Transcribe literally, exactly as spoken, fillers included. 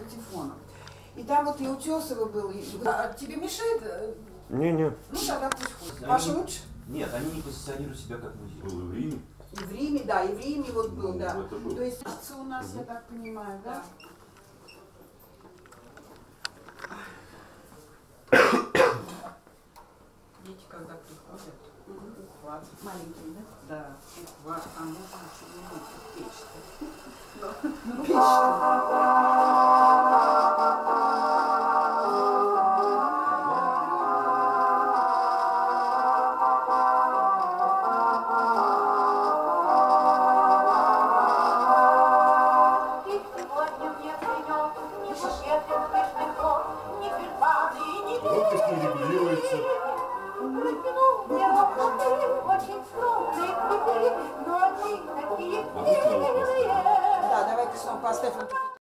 патефоном. И там вот и Утесова был. И... А тебе мешает? Не-не. Ну тогда пусть ходит. Паша лучше? Нет, они не позиционируют себя как музей. Был в Риме. И в Риме, да, и в Риме вот был, Ну, да. был. То есть у нас, угу. Я так понимаю, да? Дети, когда приходят, угу. Ухват. Маленькие, да? Да, ухват, а можно чего-нибудь печь-то. Ну, печь-то. Громкость не регулируется. Да, давай-ка снова поставим.